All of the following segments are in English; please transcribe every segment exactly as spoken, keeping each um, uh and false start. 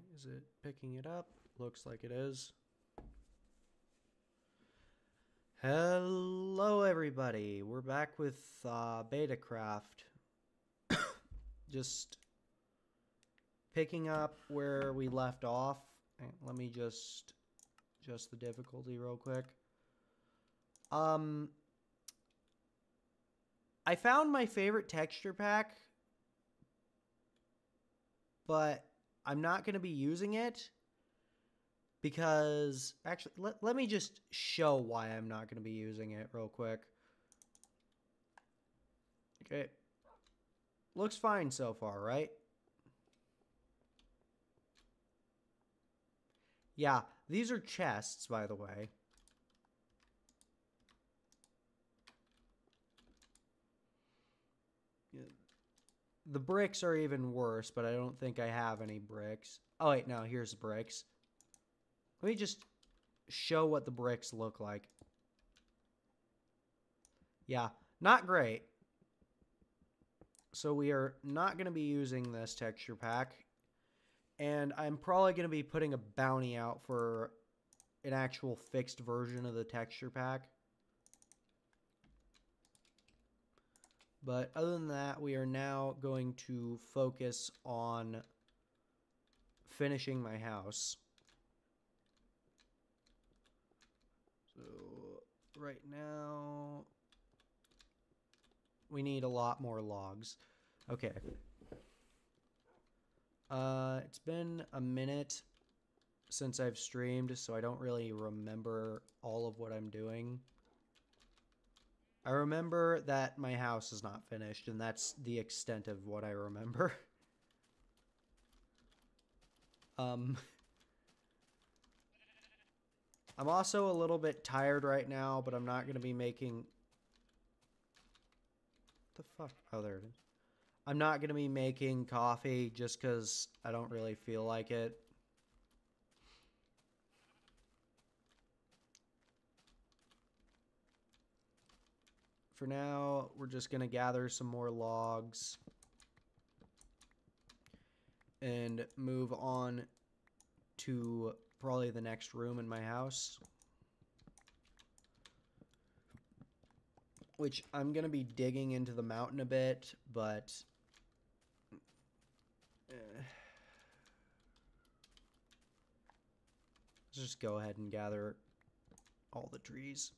Is it picking it up? Looks like it is. Hello, everybody. We're back with uh, Betacraft. Just picking up where we left off. Let me just adjust the difficulty real quick. Um, I found my favorite texture pack, but I'm not going to be using it because actually let, let me just show why I'm not going to be using it real quick. Okay. Looks fine so far, right? Yeah, these are chests, by the way. The bricks are even worse, but I don't think I have any bricks. Oh, wait, no, here's the bricks. Let me just show what the bricks look like. Yeah, not great. So we are not going to be using this texture pack. And I'm probably going to be putting a bounty out for an actual fixed version of the texture pack. But other than that, we are now going to focus on finishing my house. So right now, we need a lot more logs. Okay. Uh, it's been a minute since I've streamed, so I don't really remember all of what I'm doing. I remember that my house is not finished, and that's the extent of what I remember. um, I'm also a little bit tired right now, but I'm not going to be making... What the fuck? Oh, there it is. I'm not going to be making coffee just because I don't really feel like it. For now, we're just going to gather some more logs and move on to probably the next room in my house, which I'm going to be digging into the mountain a bit, but eh. Let's just go ahead and gather all the trees.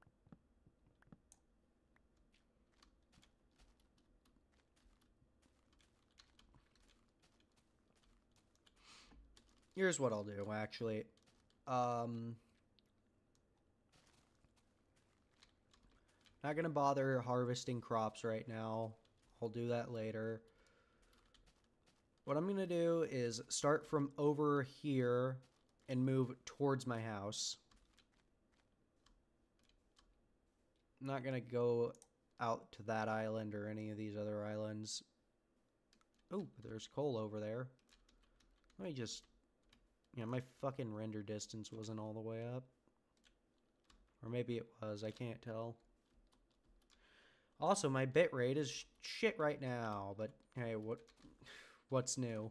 Here's what I'll do, actually. Um, not going to bother harvesting crops right now. I'll do that later. What I'm going to do is start from over here and move towards my house. I'm not going to go out to that island or any of these other islands. Oh, there's coal over there. Let me just... Yeah, my fucking render distance wasn't all the way up. Or maybe it was, I can't tell. Also, my bitrate is sh shit right now, but hey, what, what's new?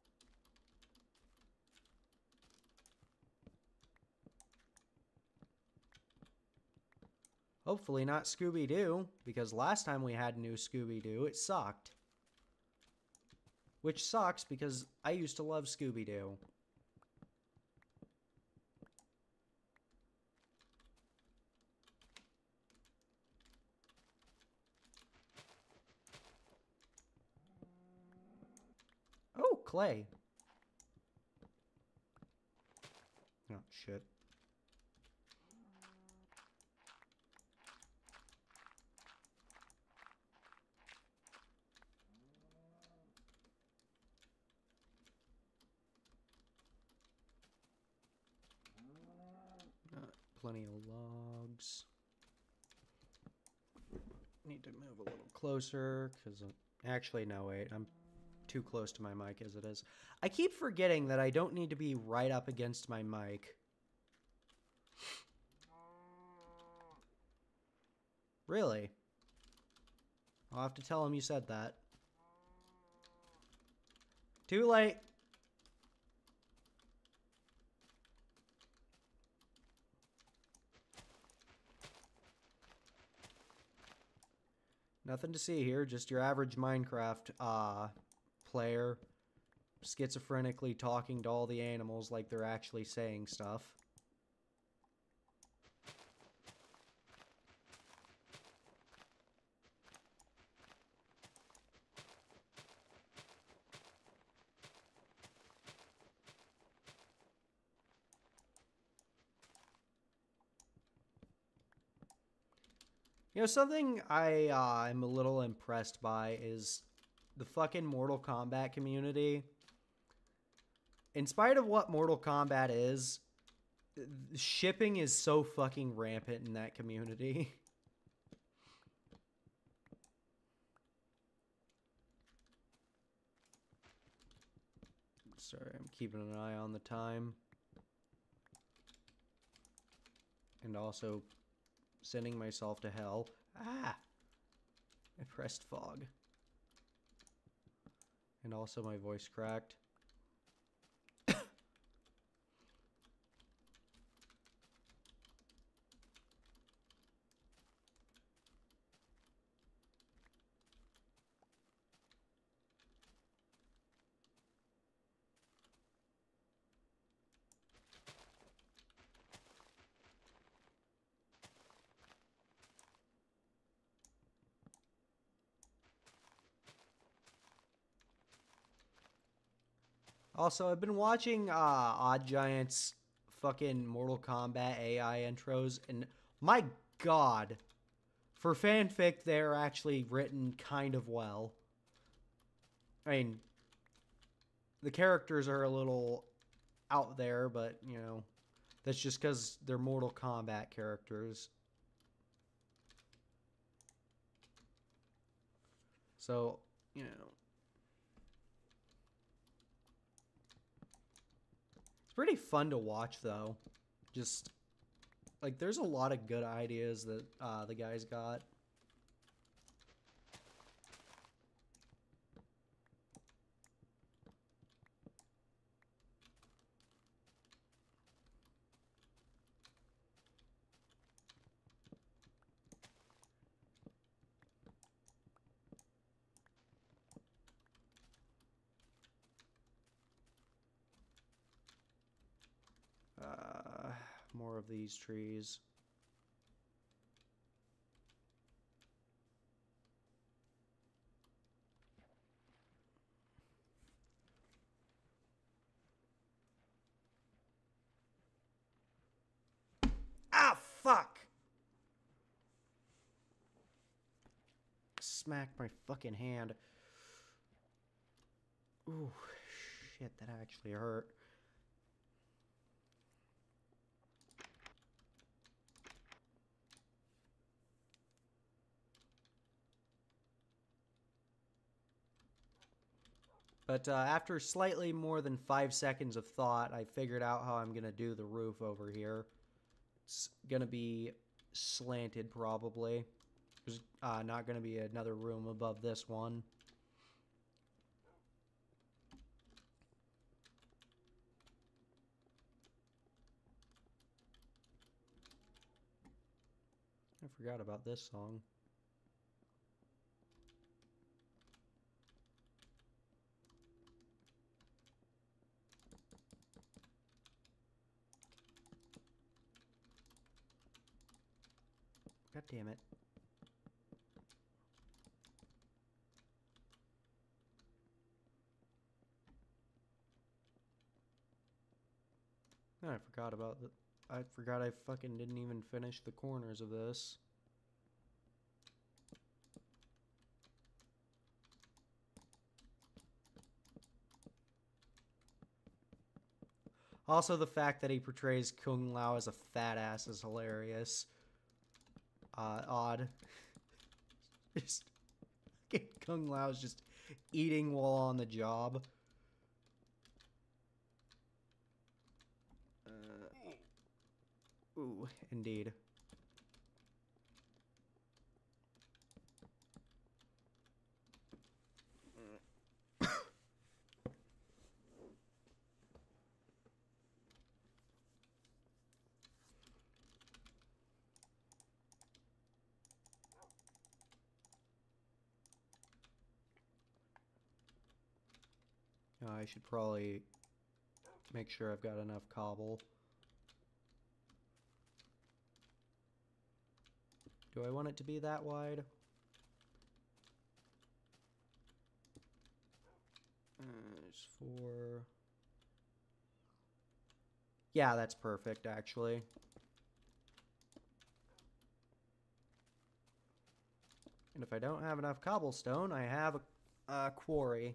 Hopefully not Scooby-Doo, because last time we had new Scooby-Doo, it sucked. Which sucks, because I used to love Scooby-Doo. Oh, clay. Oh, shit. Got plenty of logs. Need to move a little closer, because... Actually, no, wait. I'm too close to my mic as it is. I keep forgetting that I don't need to be right up against my mic. Really? I'll have to tell him you said that. Too late. Nothing to see here, just your average Minecraft uh, player schizophrenically talking to all the animals like they're actually saying stuff. You know, something I uh, am a little impressed by is the fucking Mortal Kombat community. In spite of what Mortal Kombat is, shipping is so fucking rampant in that community. Sorry, I'm keeping an eye on the time. And also sending myself to hell. Ah! I pressed fog. And also my voice cracked. Also, I've been watching uh, Odd Giant's fucking Mortal Kombat A I intros, and my god, for fanfic, they're actually written kind of well. I mean, the characters are a little out there, but, you know, that's just because they're Mortal Kombat characters. So, you know. It's pretty fun to watch, though. Just, like, there's a lot of good ideas that uh, the guys got. Uh, more of these trees. Ah, fuck! Smacked my fucking hand. Ooh, shit, that actually hurt. But uh, after slightly more than five seconds of thought, I figured out how I'm going to do the roof over here. It's going to be slanted, probably. There's uh, not going to be another room above this one. I forgot about this song. God damn it. Oh, I forgot about the... I forgot I fucking didn't even finish the corners of this. Also, the fact that he portrays Kung Lao as a fat ass is hilarious. Uh, odd. Just... Kung Lao's just eating while on the job. Uh, ooh, indeed. Uh, I should probably make sure I've got enough cobble. Do I want it to be that wide? Uh, there's four. Yeah, that's perfect, actually. And if I don't have enough cobblestone, I have a, a quarry.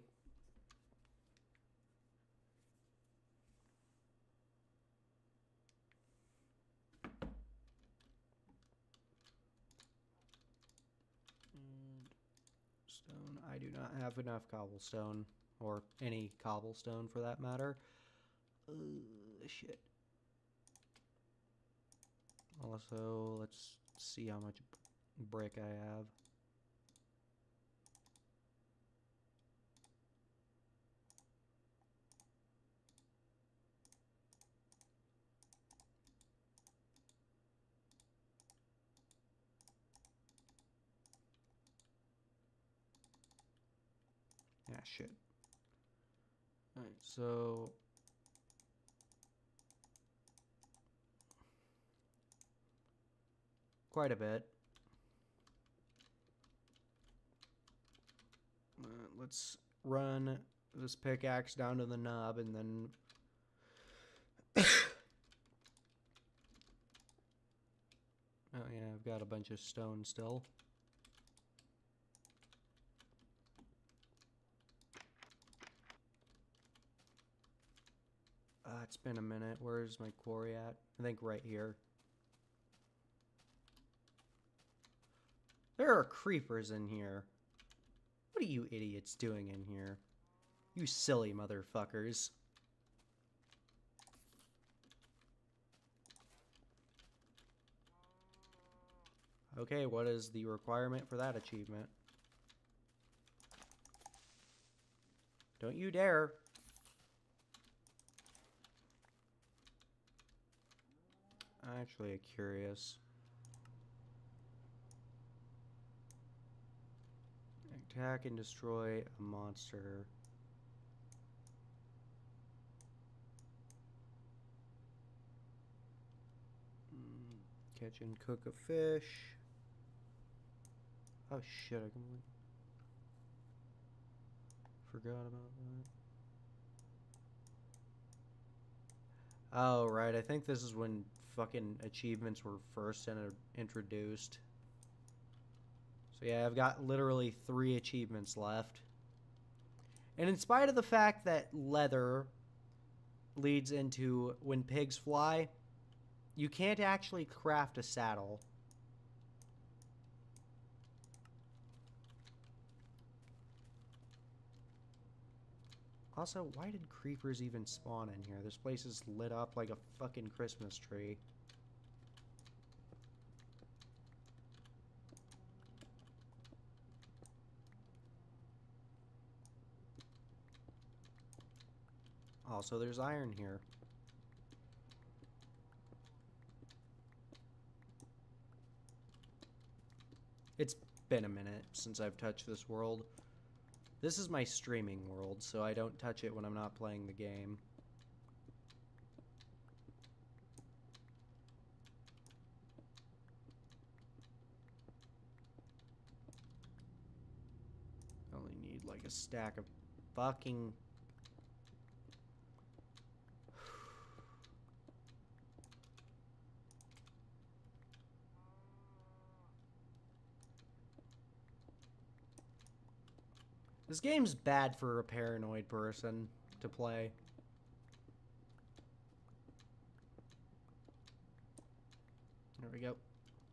And stone. I do not have enough cobblestone. Or any cobblestone, for that matter. Uh, shit. Also, let's see how much brick I have. Ah, shit. Alright, so... quite a bit. Uh, let's run this pickaxe down to the nub and then... oh yeah, I've got a bunch of stone still. Uh, it's been a minute. Where's my quarry at? I think right here. There are creepers in here. What are you idiots doing in here? You silly motherfuckers. Okay, what is the requirement for that achievement? Don't you dare. I'm actually curious. Attack and destroy a monster. Mm, catch and cook a fish. Oh shit, I completely forgot about that. Oh, right, I think this is when fucking achievements were first in introduced. So yeah, I've got literally three achievements left. And in spite of the fact that leather leads into when pigs fly, you can't actually craft a saddle. Also, why did creepers even spawn in here? This place is lit up like a fucking Christmas tree. Also, there's iron here. It's been a minute since I've touched this world. This is my streaming world, so I don't touch it when I'm not playing the game. I only need like a stack of fucking... This game's bad for a paranoid person to play. There we go.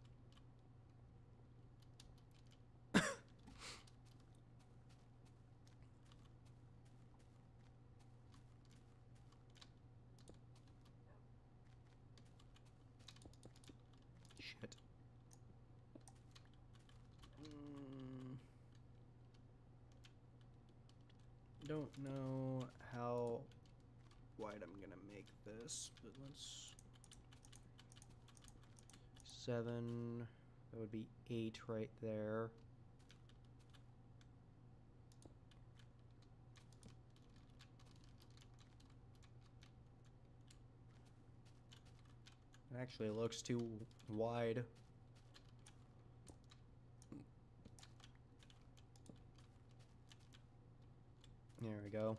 Shit. Mm. Don't know how wide I'm gonna make this, but let's... Seven. That would be eight right there. Actually, it looks too wide. There we go.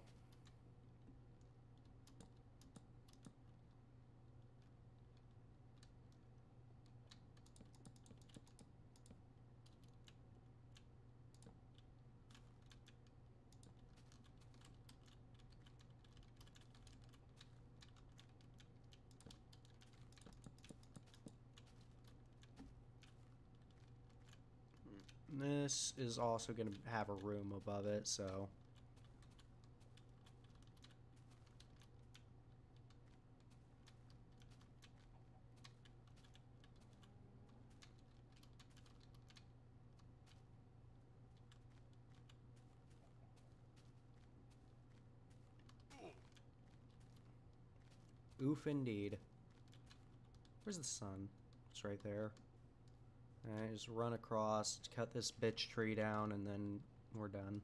This is also going to have a room above it, so... Oof indeed. Where's the sun? It's right there. Alright, just run across, cut this bitch tree down, and then we're done.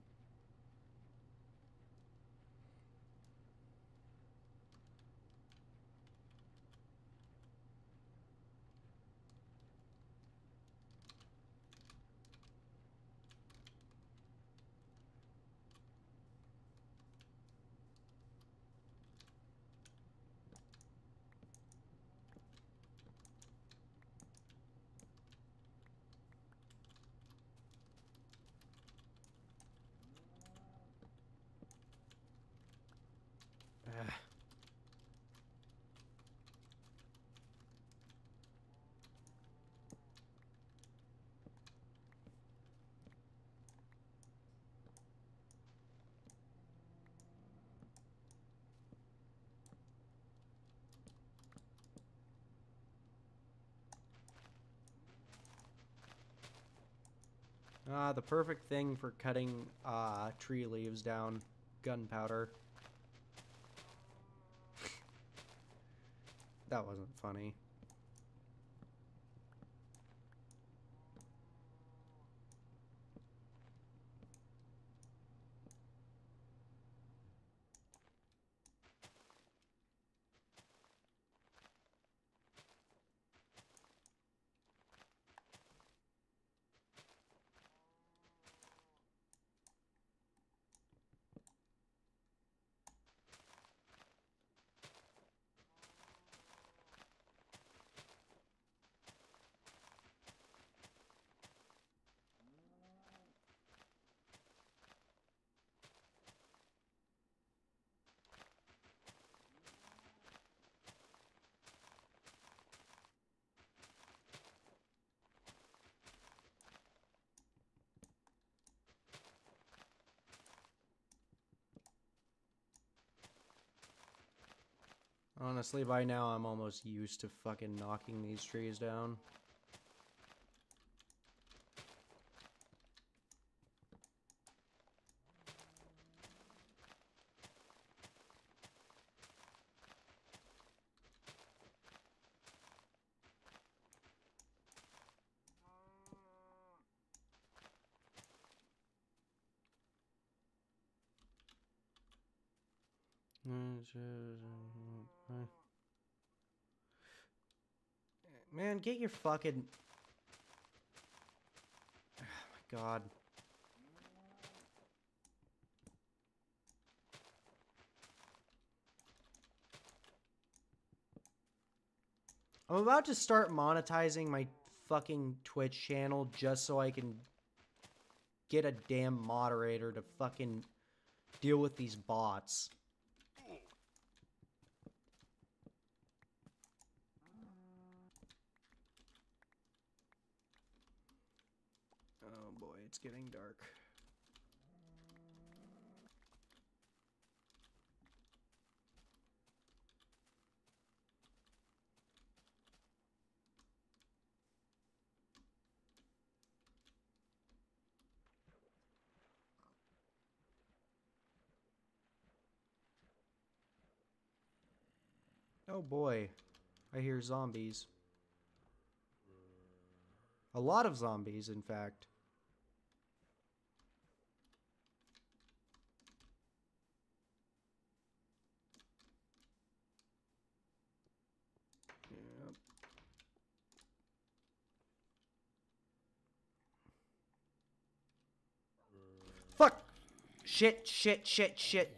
Ah. Ah, the perfect thing for cutting uh, tree leaves down. Gunpowder. That wasn't funny. Honestly, by now I'm almost used to fucking knocking these trees down. Man, get your fucking... Oh my god. I'm about to start monetizing my fucking Twitch channel just so I can get a damn moderator to fucking deal with these bots. Oh boy, it's getting dark. Oh boy, I hear zombies. A lot of zombies, in fact. Yep. Fuck! Shit, shit, shit, shit.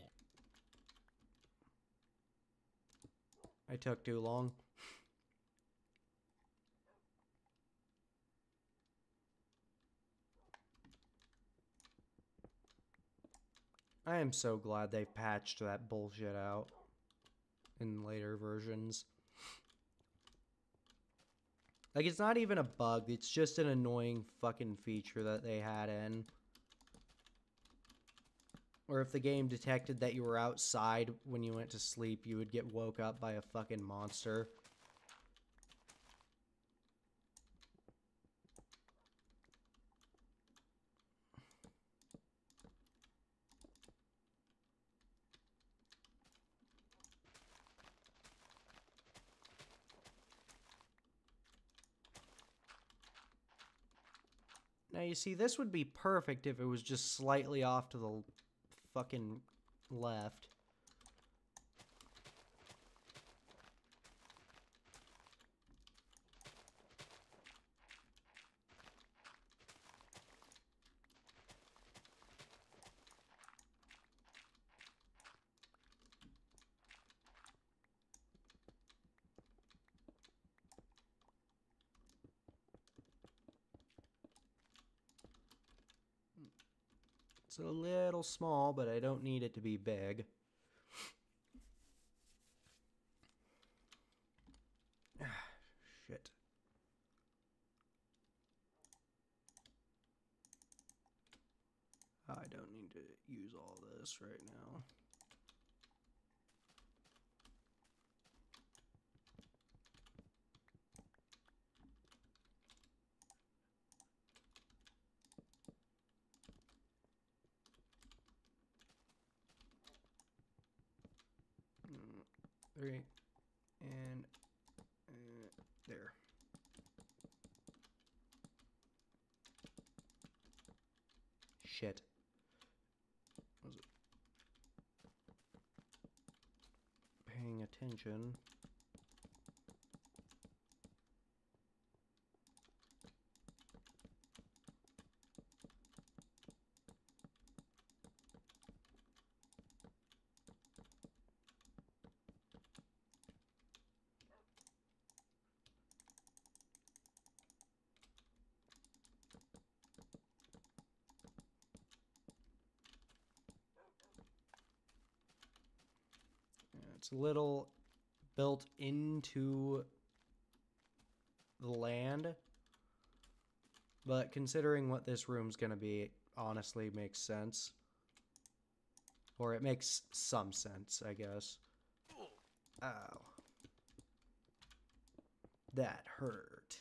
I took too long. I am so glad they patched that bullshit out in later versions. Like, it's not even a bug, it's just an annoying fucking feature that they had in. Or if the game detected that you were outside when you went to sleep, you would get woke up by a fucking monster. Now, you see, this would be perfect if it was just slightly off to the fucking left. It's a little small, but I don't need it to be big. Shit. I don't need to use all this right now. Three, and uh, there. Shit. Was it paying attention? It's a little built into the land, but considering what this room's gonna be, it honestly makes sense. Or it makes some sense, I guess. Ow. That hurt.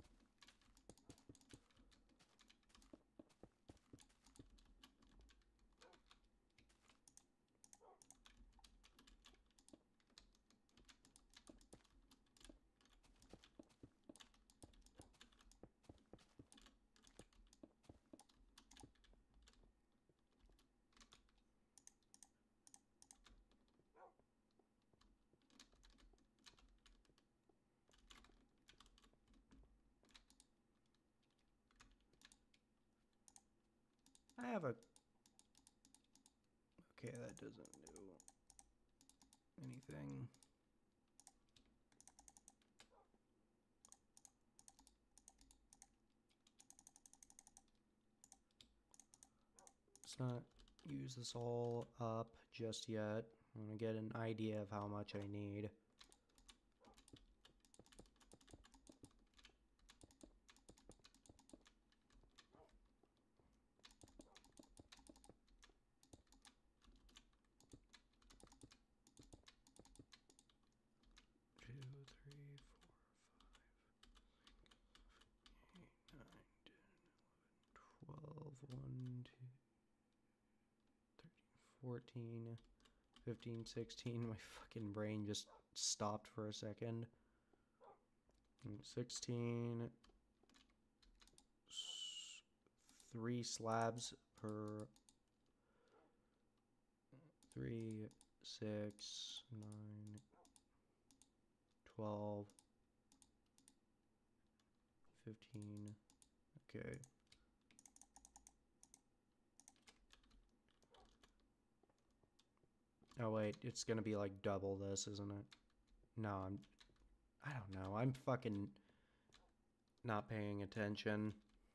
I have a... Okay, that doesn't do anything. Let's not use this all up just yet. I'm gonna get an idea of how much I need. fourteen, fifteen, sixteen. My fucking brain just stopped for a second. sixteen. Three slabs per. Three, six, nine, twelve, fifteen. Okay. Oh wait, it's gonna be like double this, isn't it? No, I'm... I don't know. I'm fucking not paying attention.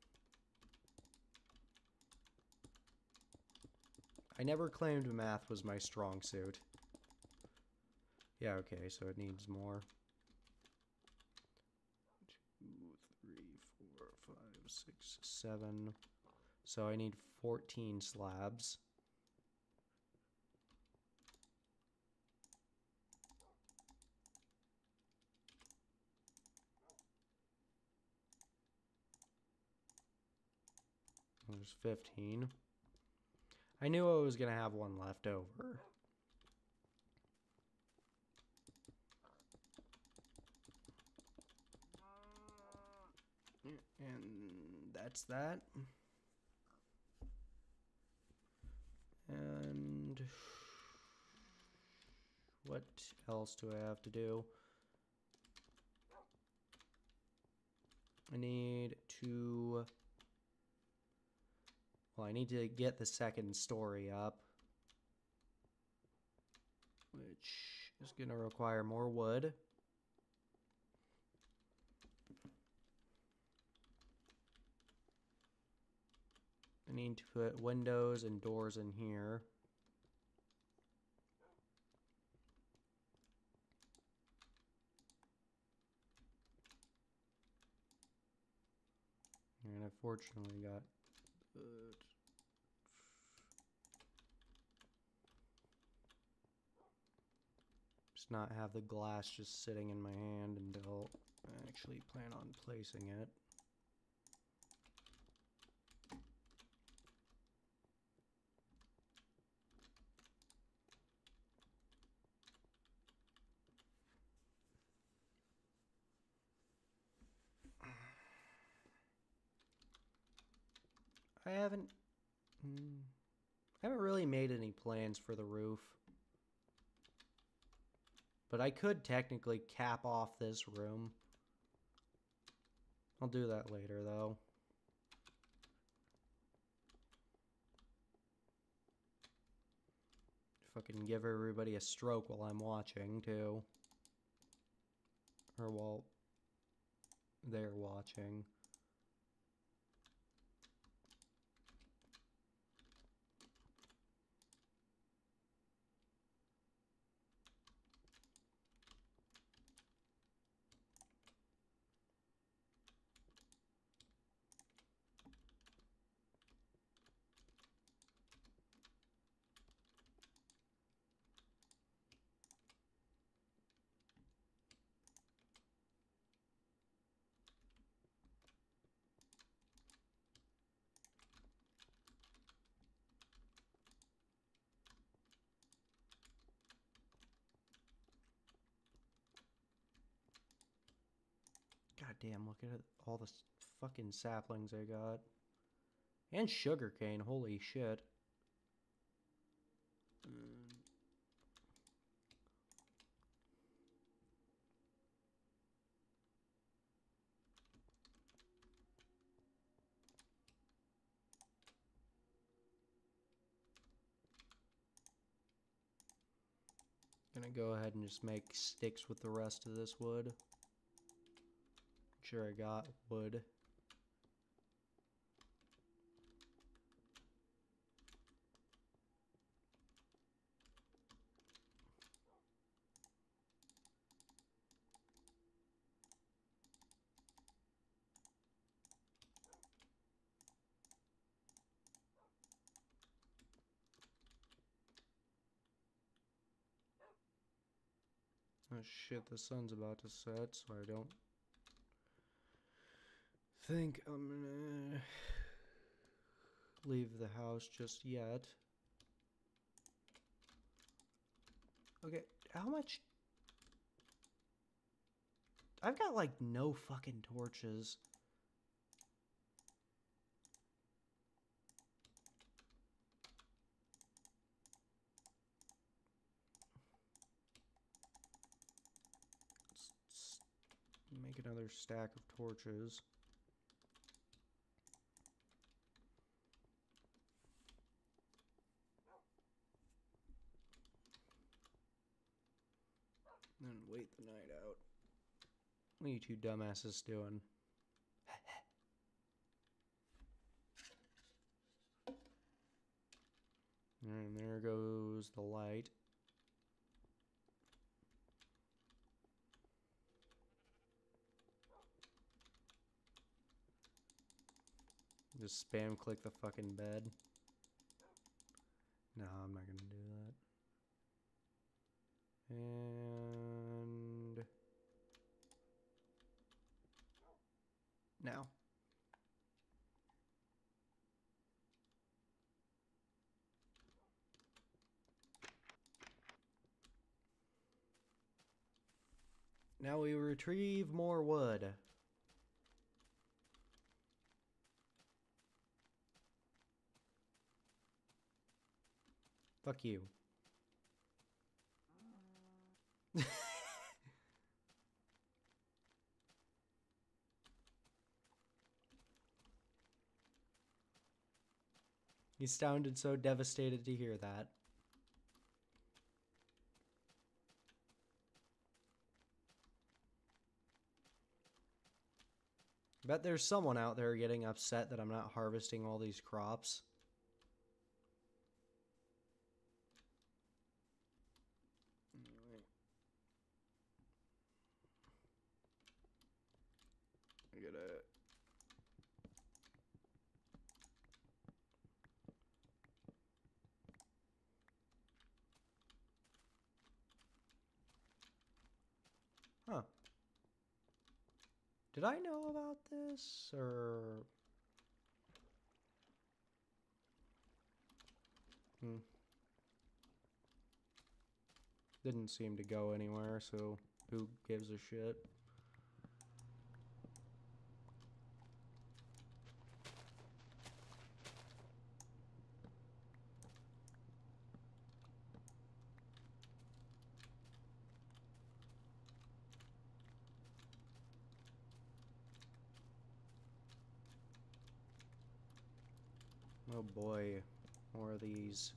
I never claimed math was my strong suit. Yeah, okay, so it needs more. Two, three, four, five, six, seven. So I need fourteen slabs. There's fifteen. I knew I was going to have one left over. And that's that. And what else do I have to do? I need to... Well, I need to get the second story up, which is going to require more wood. I need to put windows and doors in here. And I fortunately got... Uh, just not have the glass just sitting in my hand until I actually plan on placing it. I haven't... Mm, I haven't really made any plans for the roof. But I could technically cap off this room. I'll do that later, though. Fucking give everybody a stroke while I'm watching, too. Or while they're watching. God damn, look at all the fucking saplings I got. And sugarcane, holy shit. Mm. Gonna go ahead and just make sticks with the rest of this wood. Make sure I got wood. Oh shit, the sun's about to set, so I don't think I'm gonna leave the house just yet. Okay, how much? I've got like no fucking torches. Let's make another stack of torches. And wait the night out. What are you two dumbasses doing? And there goes the light. Just spam click the fucking bed. No, I'm not gonna do that. And now. Now we retrieve more wood. Fuck you. He sounded so devastated to hear that. Bet there's someone out there getting upset that I'm not harvesting all these crops. I gotta... Huh. Did I know about this, or... Hmm. Didn't seem to go anywhere, so who gives a shit? Oh boy, more of these.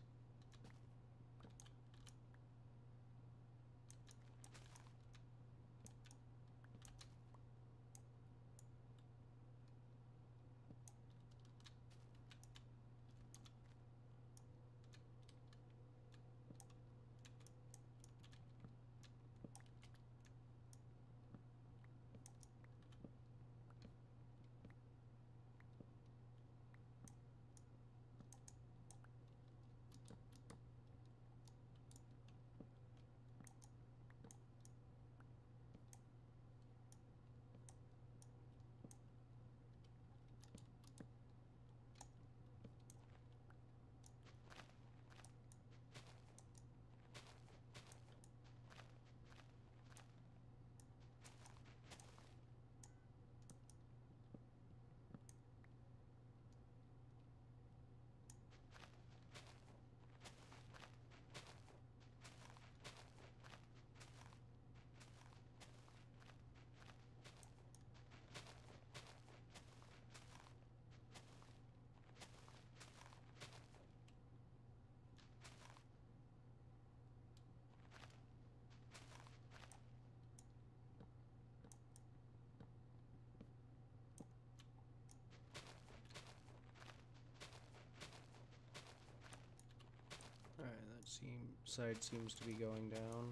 Alright, that seem, side seems to be going down.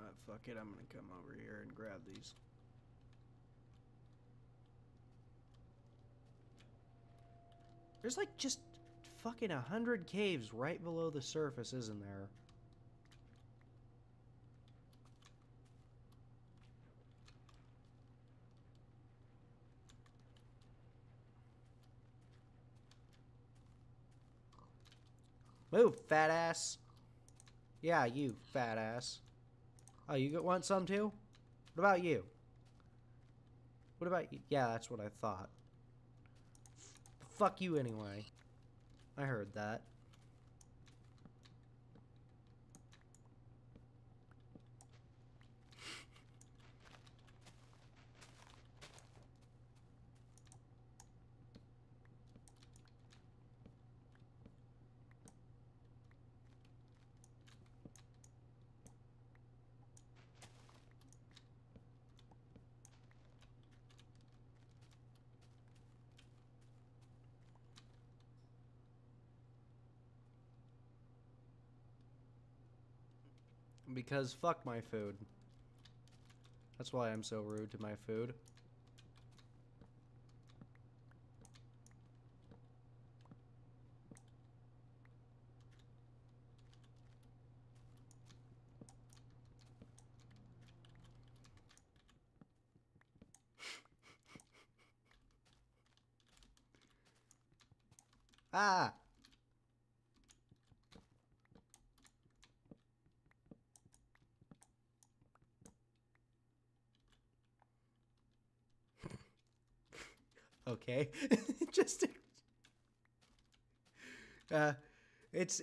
Uh, fuck it, I'm gonna come over here and grab these. There's like just fucking a hundred caves right below the surface, isn't there? Move, fat ass. Yeah, you, fat ass. Oh, you want some too? What about you? What about you? Yeah, that's what I thought. F fuck you anyway. I heard that. Because fuck my food. That's why I'm so rude to my food. Ah! Okay. Just... Uh, it's...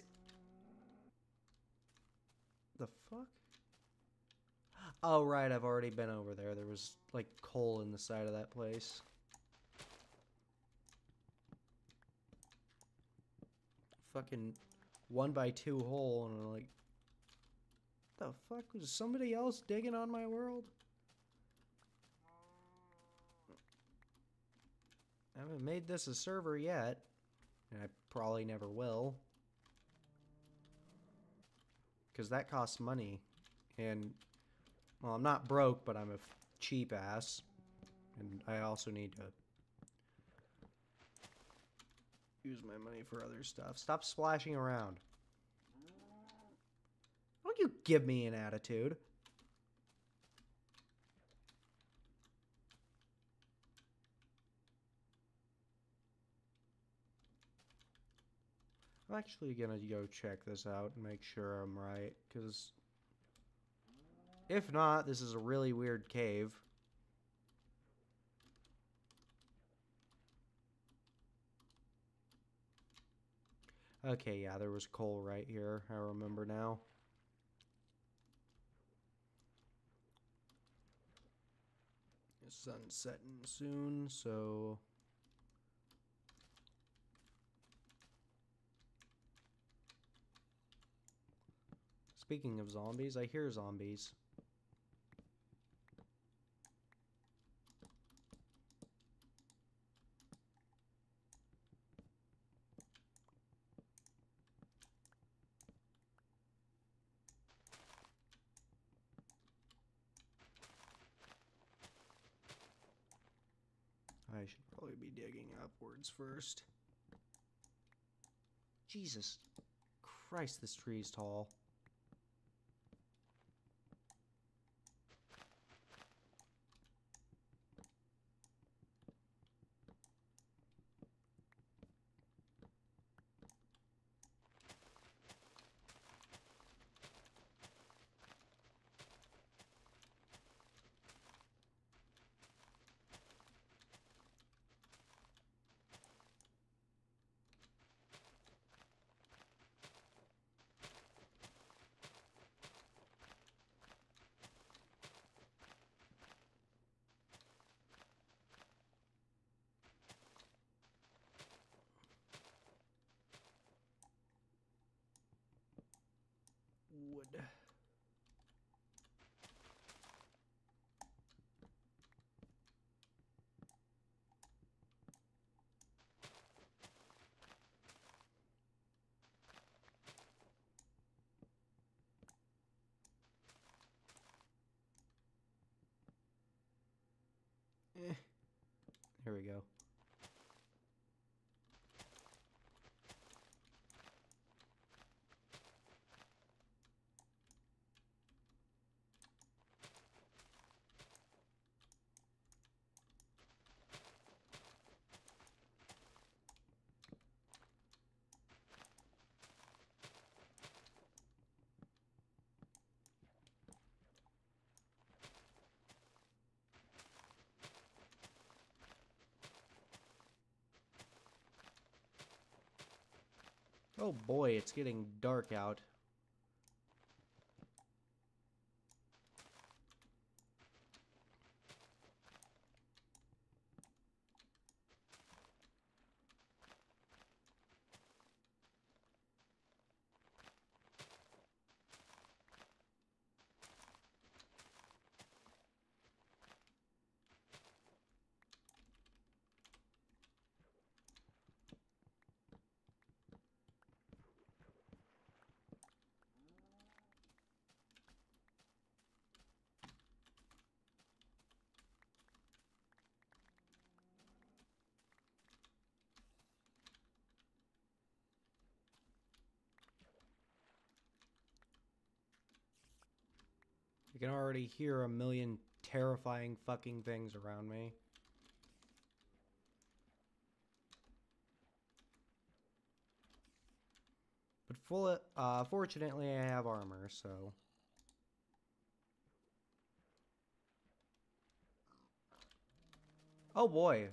The fuck? Oh, right, I've already been over there. There was, like, coal in the side of that place. Fucking one by two hole, and I'm like... The fuck? Was somebody else digging on my world? I haven't made this a server yet. And I probably never will. Because that costs money. And, well, I'm not broke, but I'm a cheap ass. And I also need to use my money for other stuff. Stop splashing around. Don't you give me an attitude. I'm actually gonna go check this out and make sure I'm right, because if not, this is a really weird cave. Okay, yeah, there was coal right here. I remember now. The sun's setting soon, so... Speaking of zombies, I hear zombies. I should probably be digging upwards first. Jesus Christ, this tree is tall. Eh. Here we go. Oh boy, it's getting dark out. I can already hear a million terrifying fucking things around me. But full, uh, fortunately I have armor, so... Oh boy.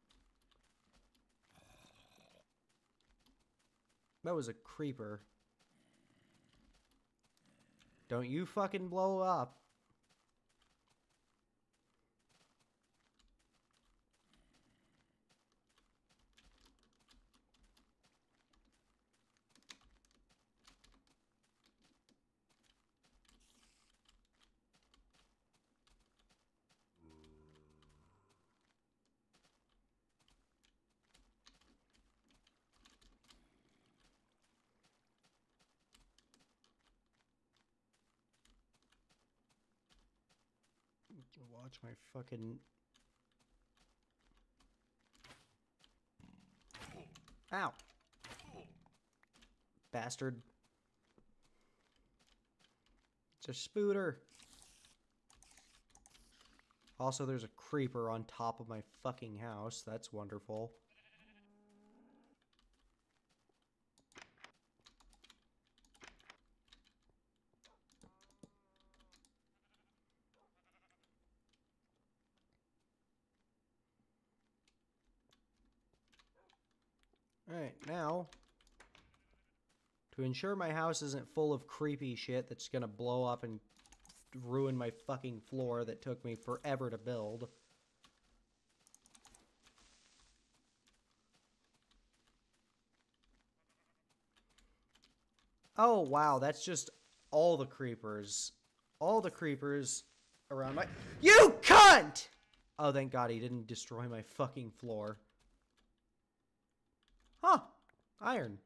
That was a creeper. Don't you fucking blow up. Watch my fucking... Ow! Bastard. It's a spooter. Also, there's a creeper on top of my fucking house. That's wonderful. Alright, now... to ensure my house isn't full of creepy shit that's gonna blow up and ruin my fucking floor that took me forever to build. Oh, wow, that's just all the creepers. All the creepers around my... You cunt! Oh, thank God he didn't destroy my fucking floor. Huh. Iron.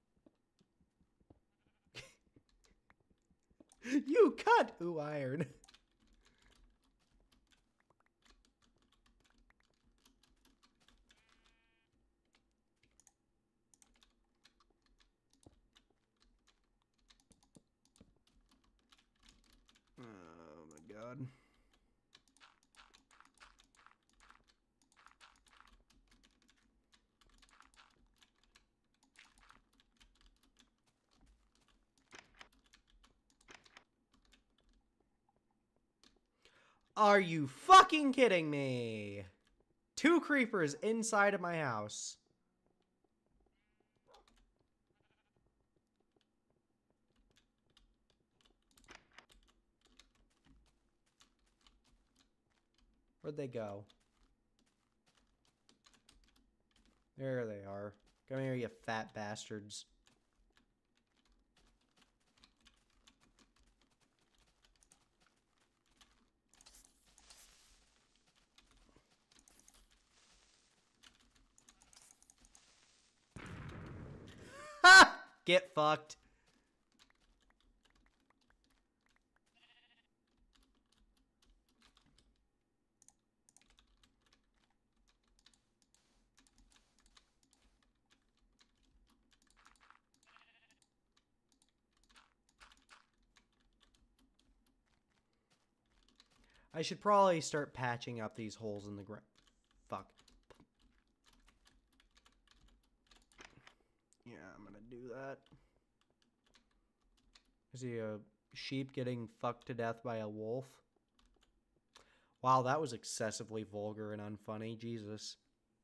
You cunt! Ooh, iron. Oh my God. Are you fucking kidding me? Two creepers inside of my house. Where'd they go? There they are. Come here, you fat bastards. Ha! Get fucked. I should probably start patching up these holes in the ground. Fuck. Yeah, I'm gonna do that. Is he a sheep getting fucked to death by a wolf? Wow, that was excessively vulgar and unfunny. Jesus.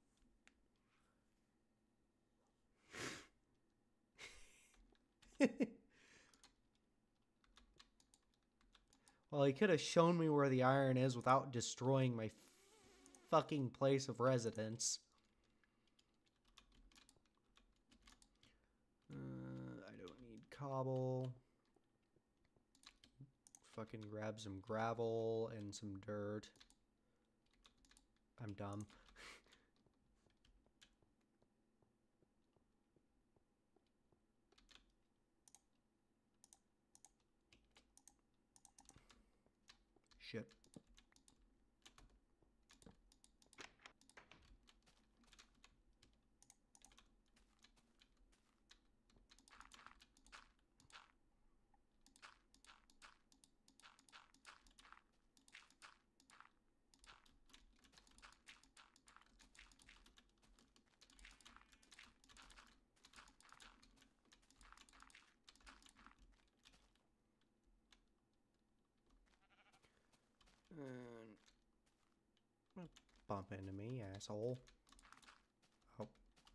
Well, he could have shown me where the iron is without destroying my fucking place of residence. Uh, I don't need cobble. Fucking grab some gravel and some dirt. I'm dumb. Shit. Uh, bump into me, asshole. Oh.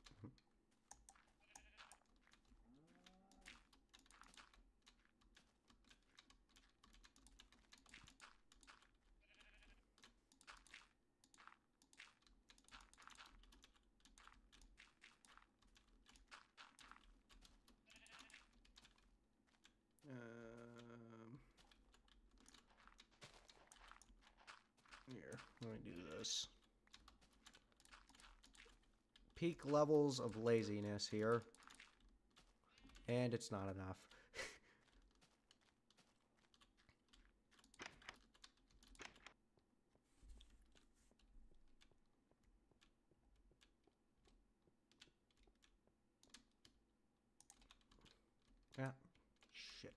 Um, here, let me do this. Peak levels of laziness here. And it's not enough. Ah, shit.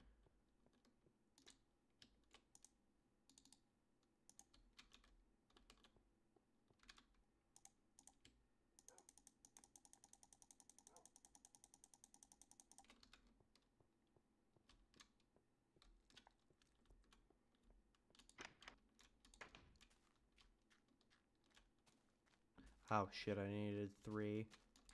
Oh shit, I needed three.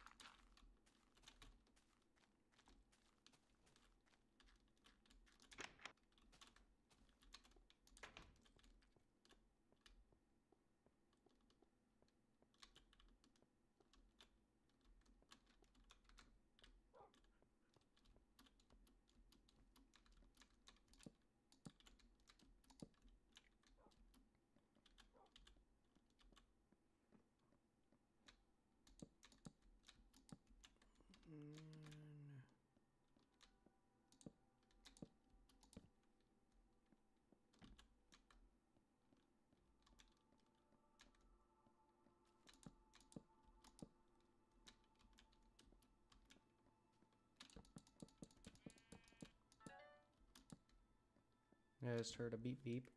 Yeah, I just heard a beep beep.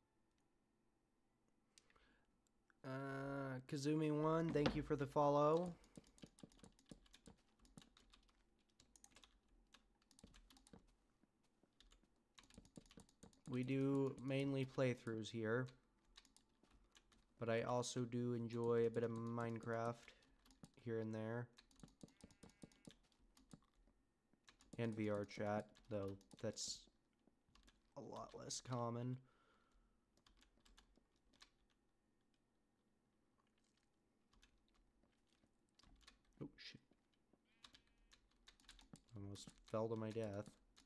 Uh, Kazumi one, thank you for the follow. We do mainly playthroughs here, but I also do enjoy a bit of Minecraft here and there. And V R chat, though that's a lot less common. Oh shit. Almost fell to my death.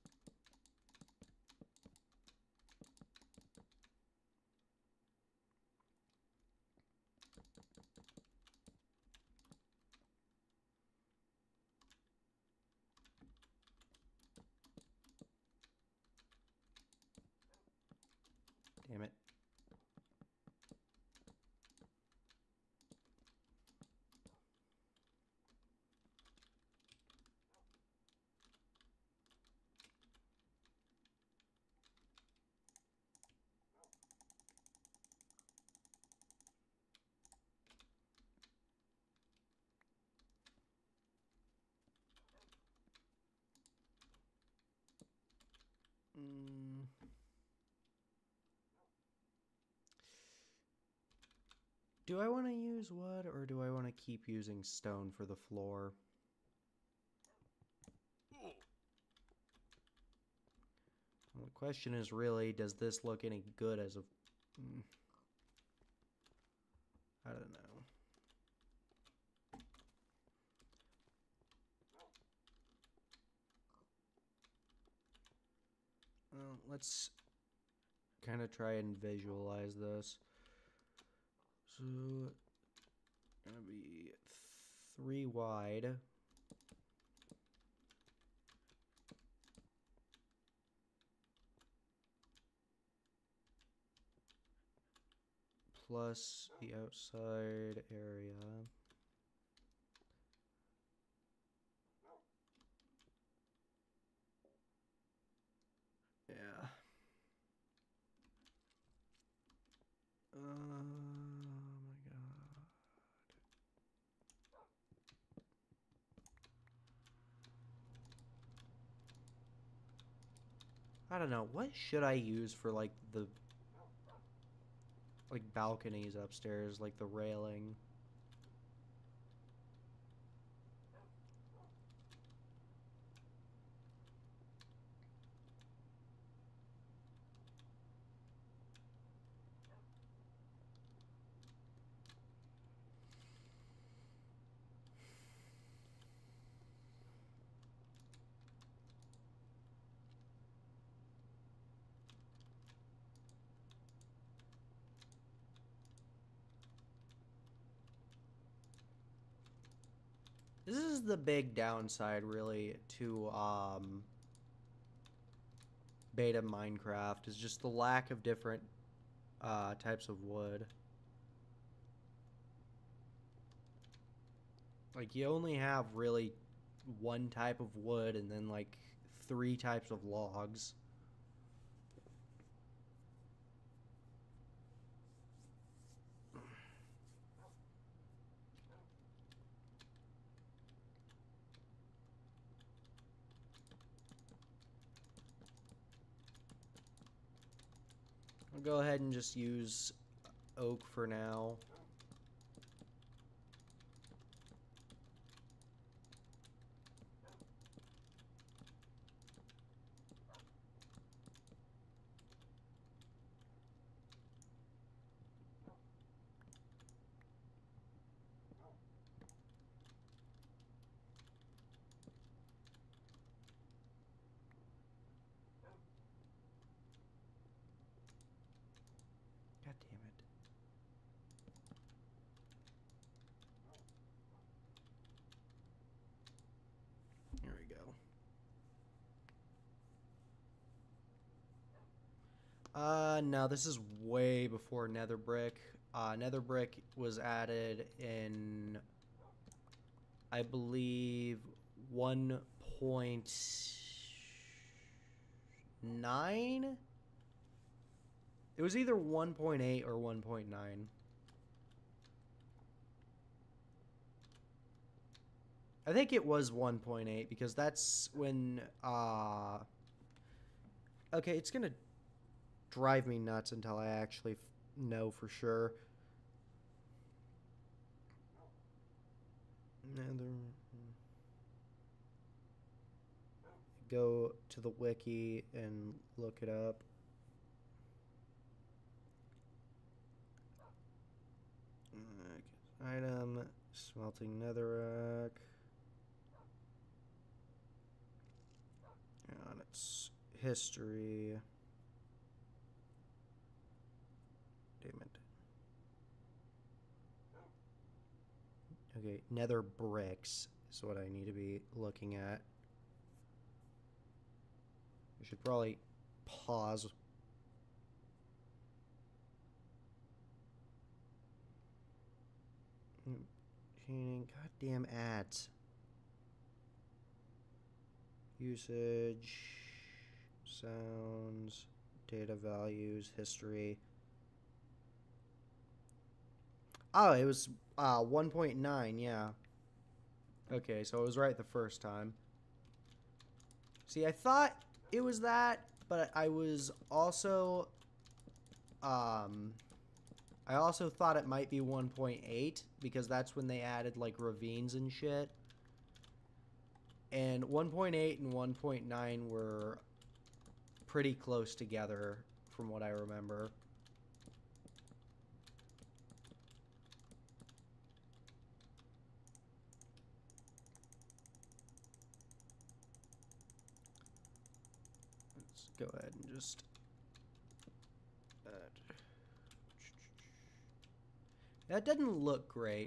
Damn it. Do I want to use wood or do I want to keep using stone for the floor? Well, the question is really, does this look any good as a... Mm, I don't know. Well, let's kind of try and visualize this. So, gonna be three wide. Plus the outside area. Yeah. Oh my god. I don't know. What should I use for like the like balconies upstairs, like the railing? This is the big downside, really, to um, beta Minecraft, is just the lack of different uh, types of wood. Like, you only have really one type of wood and then, like, three types of logs. I'll go ahead and just use oak for now. God damn it. Here we go. Uh, no, this is way before Nether brick. Uh, Nether brick was added in, I believe, one point nine? It was either one point eight or one point nine. I think it was one point eight because that's when, uh... okay, it's gonna drive me nuts until I actually f know for sure. Nether... Go to the wiki and look it up. Okay. Item, smelting netherrack. On its history. Damn it. Okay, nether bricks is what I need to be looking at. I should probably pause. Goddamn ads. Usage, sounds, data values, history. Oh, it was uh, one point nine, yeah. Okay, so I was right the first time. See, I thought it was that, but I was also... Um... I also thought it might be one point eight because that's when they added like ravines and shit. And one point eight and one point nine were pretty close together from what I remember. Let's go ahead and just... Uh, that didn't look great.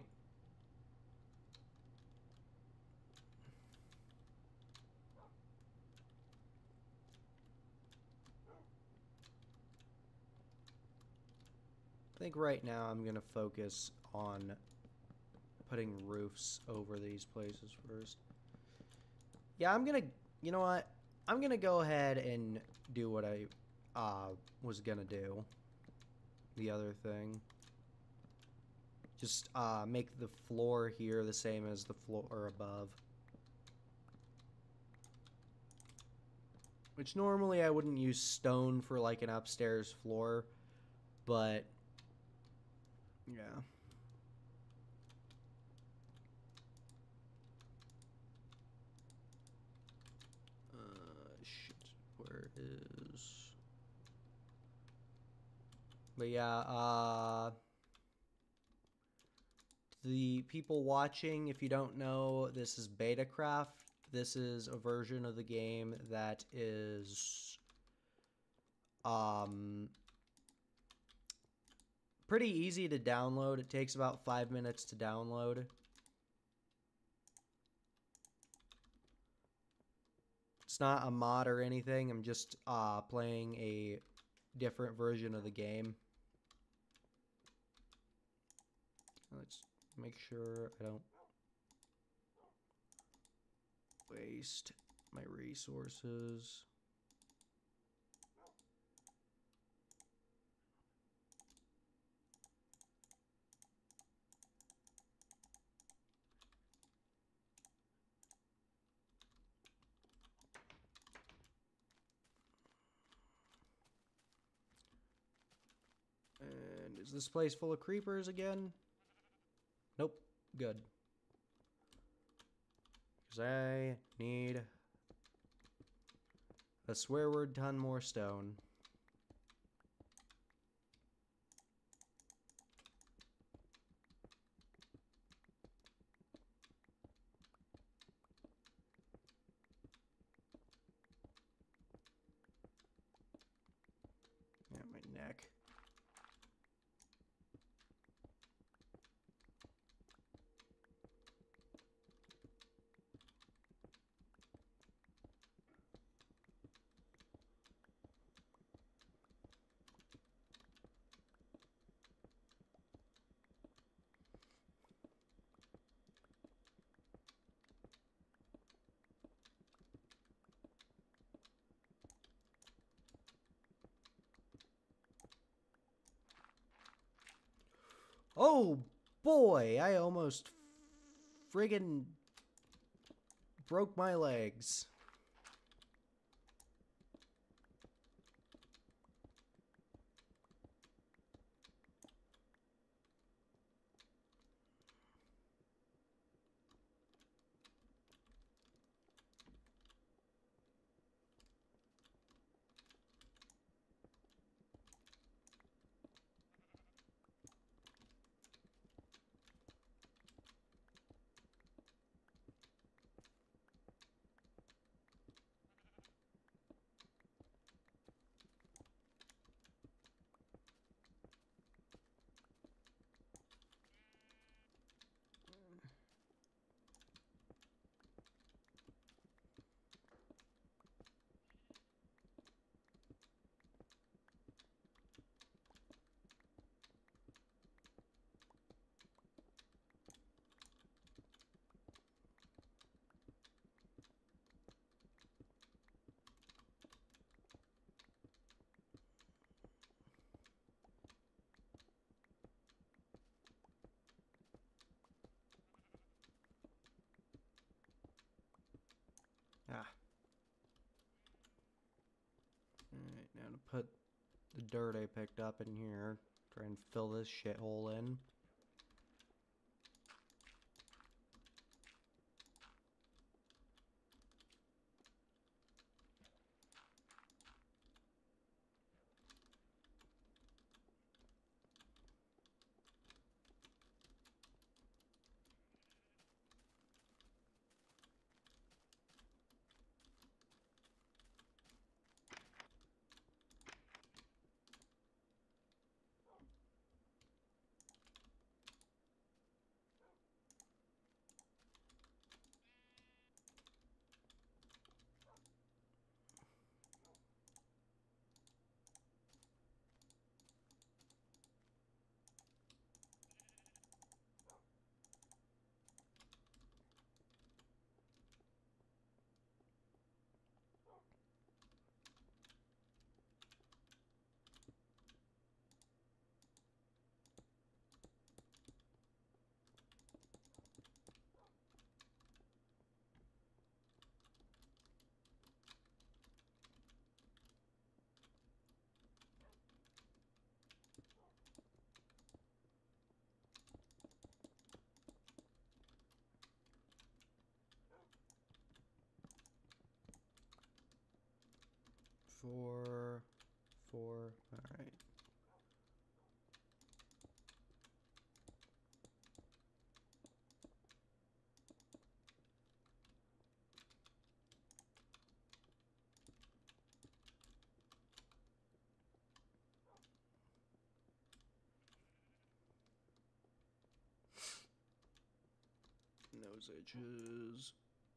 I think right now I'm going to focus on putting roofs over these places first. Yeah, I'm going to... You know what? I'm going to go ahead and do what I uh, was going to do. The other thing. Just uh, make the floor here the same as the floor above. Which normally I wouldn't use stone for like an upstairs floor. But... yeah. Uh, shit. Where is... But yeah, uh... the people watching, if you don't know, this is Betacraft. This is a version of the game that is... Um... pretty easy to download. It takes about five minutes to download. It's not a mod or anything. I'm just uh, playing a different version of the game. Let's make sure I don't waste my resources. And is this place full of creepers again? Nope. Good. Because I need a swear word ton more stone. Yeah, my neck. Oh boy, I almost friggin' broke my legs. Ah. Alright, now to put the dirt I picked up in here Try and fill this shithole in. Four, four, all right. Nose edges.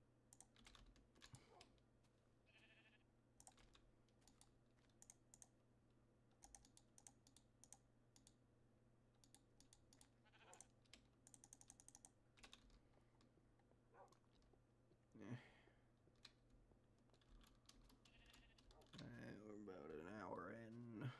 Alright, we're about an hour in.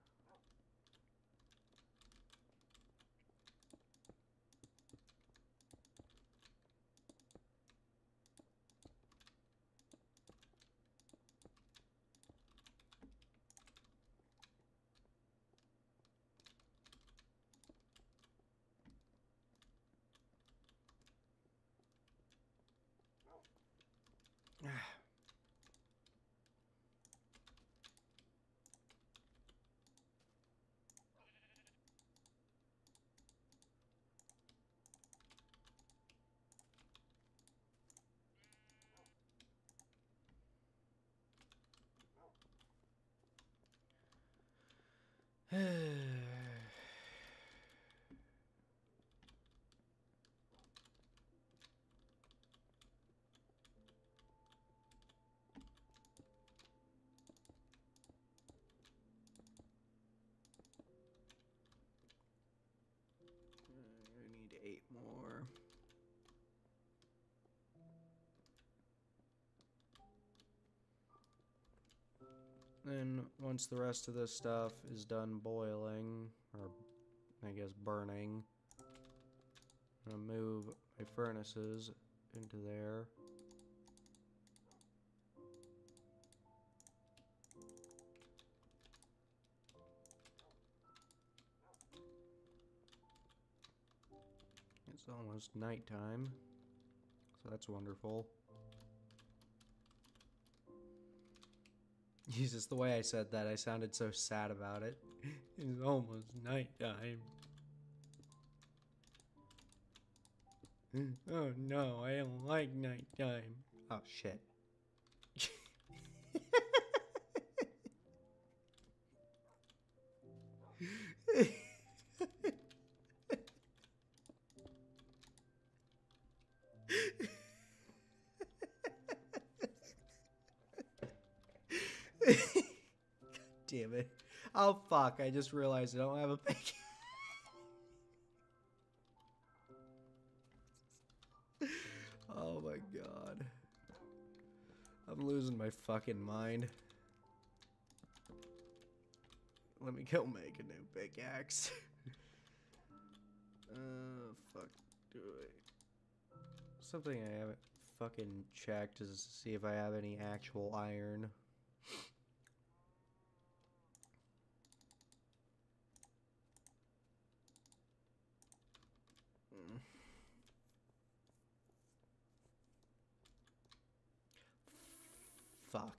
I need eight more. Then once the rest of this stuff is done boiling, or I guess burning, I'm gonna move my furnaces into there. It's almost nighttime, so that's wonderful. Jesus, the way I said that, I sounded so sad about it. It's almost nighttime. Oh no, I don't like nighttime. Oh shit. Damn it. Oh fuck, I just realized I don't have a pick. Oh my god. I'm losing my fucking mind. Let me go make a new pickaxe. uh, fuck. Do I... Something I haven't fucking checked is to see if I have any actual iron. Fuck.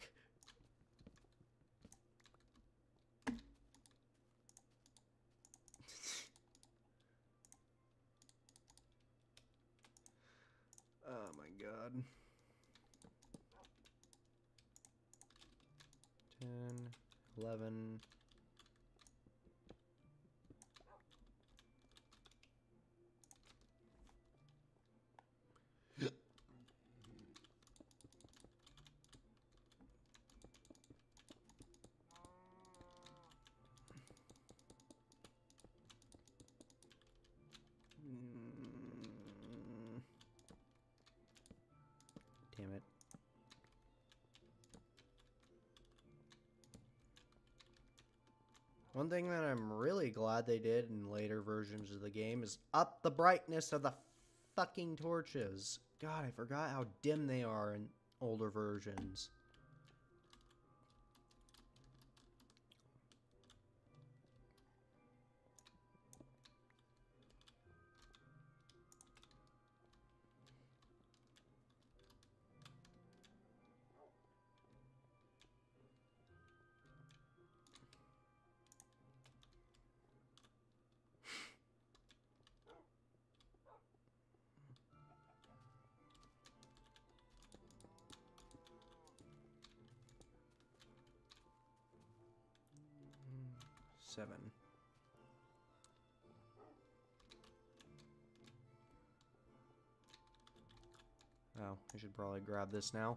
Oh my god. ten, eleven. Mm. Damn it. One thing that I'm really glad they did in later versions of the game is up the brightness of the fucking torches. God, I forgot how dim they are in older versions. Seven. Oh, I should probably grab this now.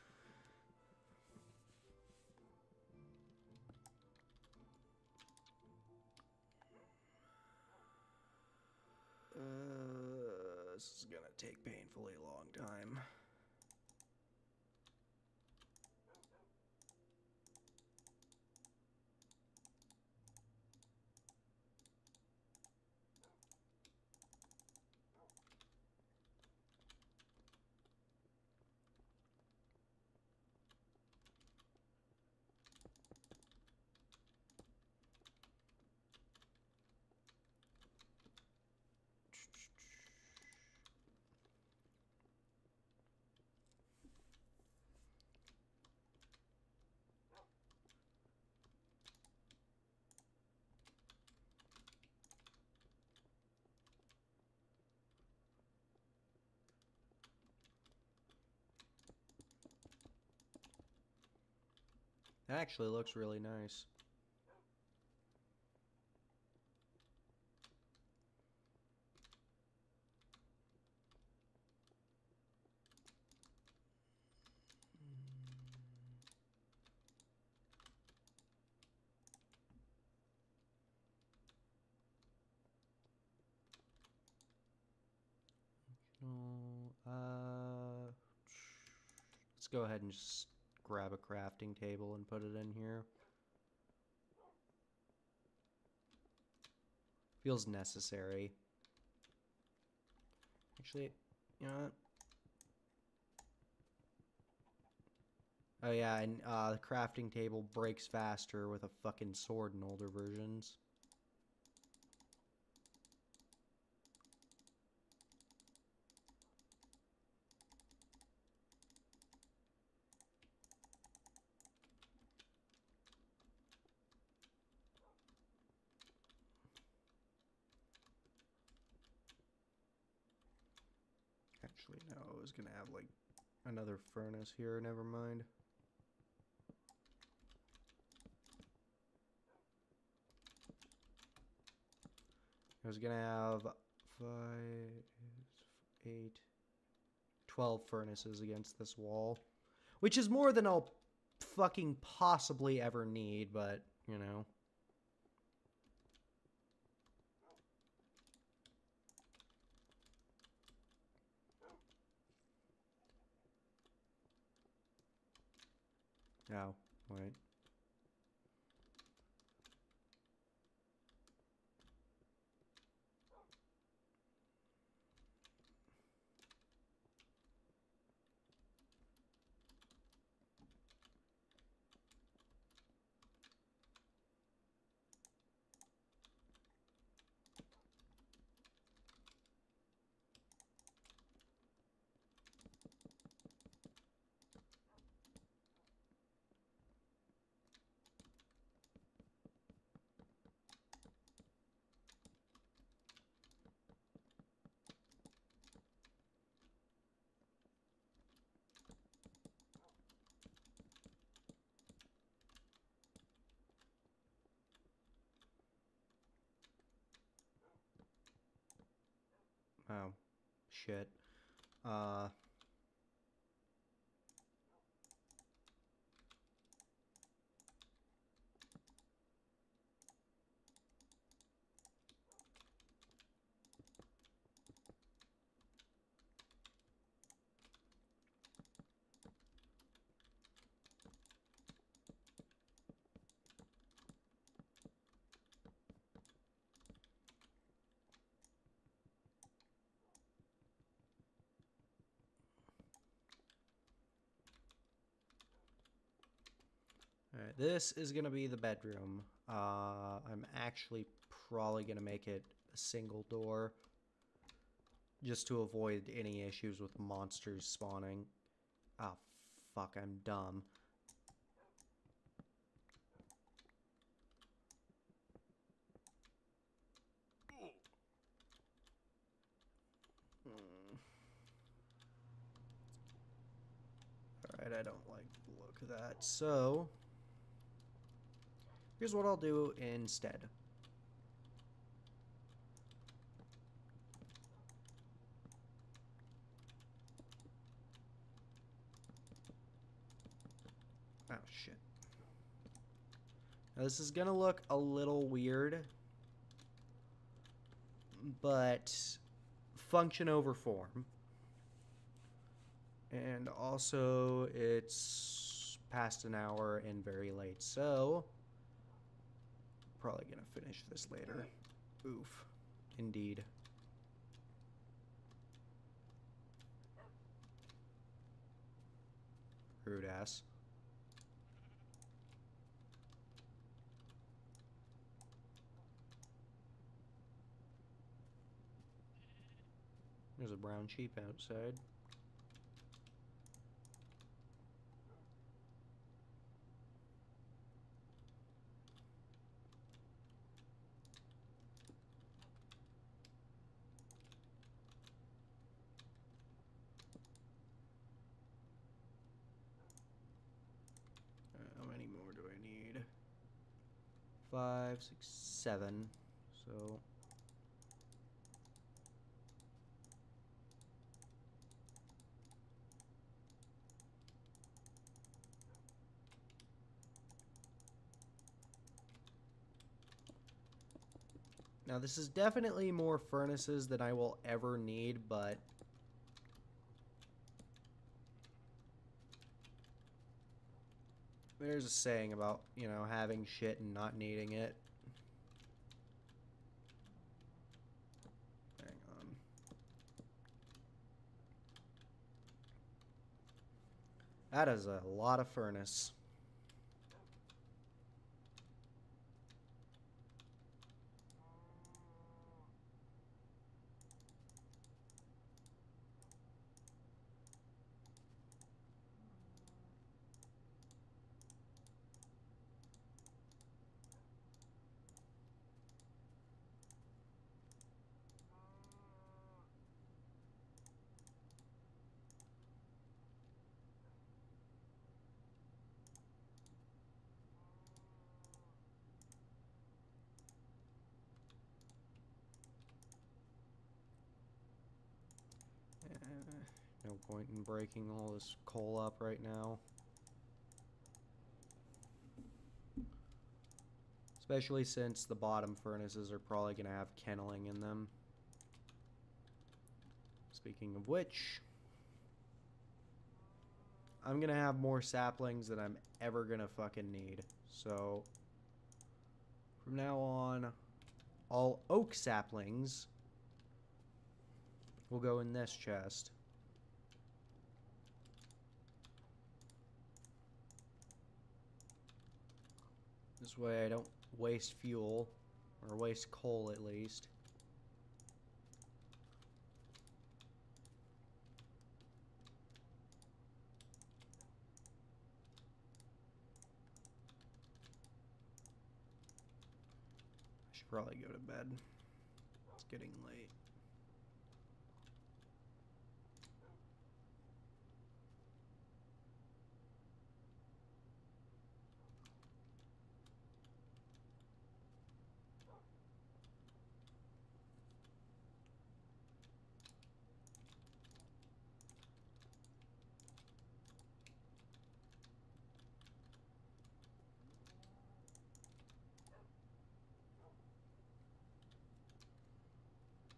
Uh, this is gonna take painfully long time. That actually looks really nice. Uh, let's go ahead and just grab a crafting table and put it in here. Feels necessary. Actually, you know what? Oh yeah, and uh, the crafting table breaks faster with a fucking sword in older versions. Actually, no, I was gonna have like another furnace here, never mind. I was gonna have five, eight, twelve furnaces against this wall, which is more than I'll fucking possibly ever need, but, you know. Oh, wait. Oh, shit. Uh... Alright, this is going to be the bedroom. Uh, I'm actually probably going to make it a single door. Just to avoid any issues with monsters spawning. Ah, oh, fuck, I'm dumb. Hmm. Alright, I don't like the look of that. So... here's what I'll do instead. Oh, shit. Now, this is gonna look a little weird, but function over form. And also, it's past an hour and very late, so probably gonna finish this later. Oof. Indeed. Rude ass. There's a brown sheep outside. How many more do I need? Five, six, seven. So... now, this is definitely more furnaces than I will ever need, but... there's a saying about, you know, having shit and not needing it. Hang on. That is a lot of furnace. No point in breaking all this coal up right now. Especially since the bottom furnaces are probably going to have kenneling in them. Speaking of which, I'm going to have more saplings than I'm ever going to fucking need. So, from now on, all oak saplings will go in this chest. This way I don't waste fuel, or waste coal at least. I should probably go to bed. It's getting late.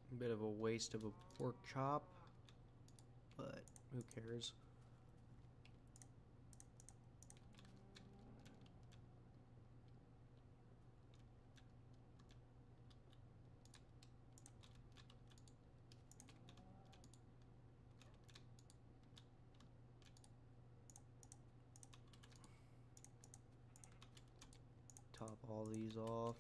Bit of a waste of a pork chop, but who cares? Top all these off.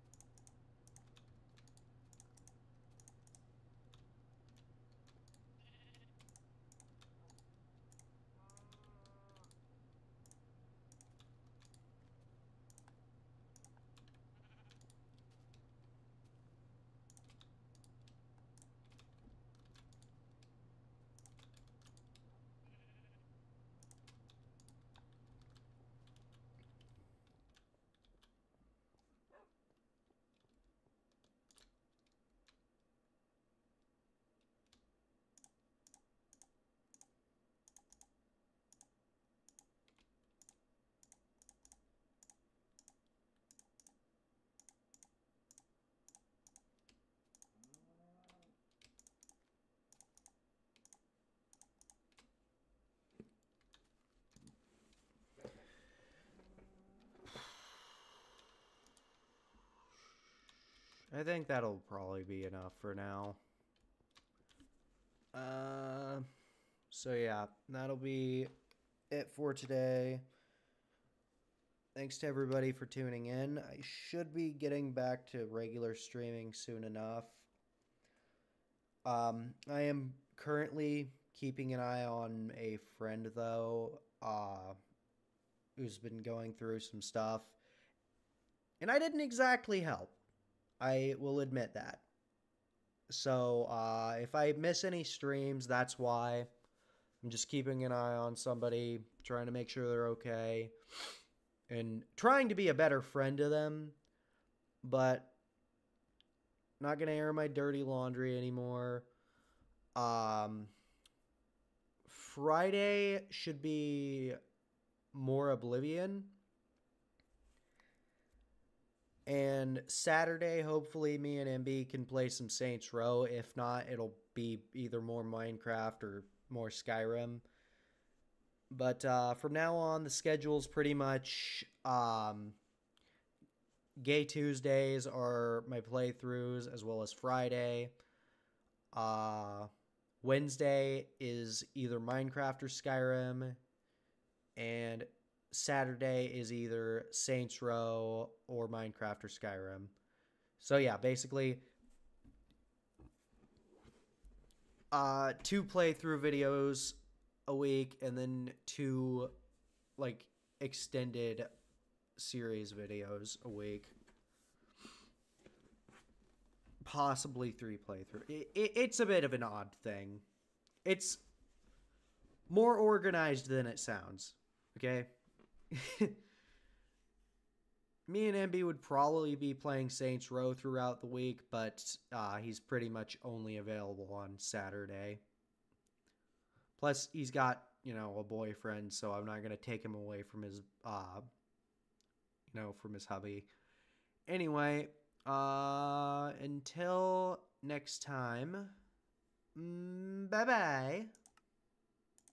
I think that'll probably be enough for now. Uh, so yeah, that'll be it for today. Thanks to everybody for tuning in. I should be getting back to regular streaming soon enough. Um, I am currently keeping an eye on a friend, though, uh, who's been going through some stuff. And I didn't exactly help. I will admit that. So, uh, if I miss any streams, that's why. I'm just keeping an eye on somebody, trying to make sure they're okay, and trying to be a better friend to them, but not going to air my dirty laundry anymore. Um, Friday should be more Oblivion. And Saturday, hopefully, me and M B can play some Saints Row. If not, it'll be either more Minecraft or more Skyrim. But uh, from now on, the schedule's pretty much um, Gay Tuesdays are my playthroughs, as well as Friday. Uh, Wednesday is either Minecraft or Skyrim. And Saturday is either Saints Row or Minecraft or Skyrim. So yeah, basically uh two playthrough videos a week, and then two like extended series videos a week. Possibly three playthrough. It, it, it's a bit of an odd thing. It's more organized than it sounds. Okay? Me and M B would probably be playing Saints Row throughout the week, but uh, he's pretty much only available on Saturday. Plus, he's got, you know, a boyfriend, so I'm not going to take him away from his, uh, you know, from his hubby. Anyway, uh, until next time, mm, bye-bye.